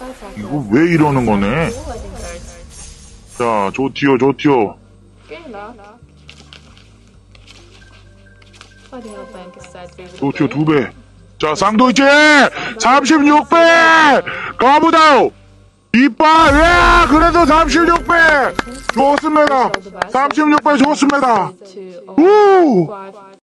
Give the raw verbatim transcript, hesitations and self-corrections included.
이거 왜 이러는 거네? 자, 좋디요, 좋디요. 좋디요, 두 배. 자, 쌍도이치! 삼십육 배! 가보다! 이빨! 야! 그래도 삼십육 배! 좋습니다! 삼십육 배 좋습니다! 우!